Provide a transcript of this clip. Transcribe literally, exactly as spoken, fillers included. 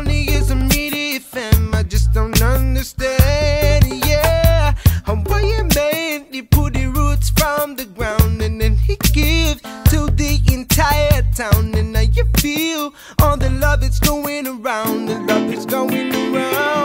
only is a media fam. I just don't understand, yeah. How you made, he put the roots from the ground, and then he gives to the entire town. And now you feel all the love that's going around, the love that's going around.